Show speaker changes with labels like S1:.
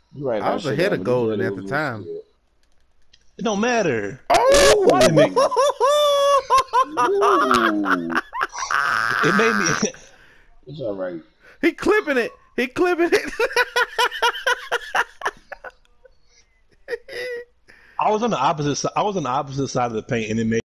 S1: You right,
S2: I
S1: that
S2: was
S1: shit
S2: ahead
S1: got
S2: of
S1: really
S2: Golden
S1: good. It
S2: at the
S1: was really
S2: time.
S1: good.
S3: It don't matter.
S1: Ooh.
S3: It made me.
S1: Ooh.
S3: It made me.
S1: It's all right.
S2: He clipping it. He clipping it.
S3: I was on the opposite side. I was on the opposite side of the paint, and it made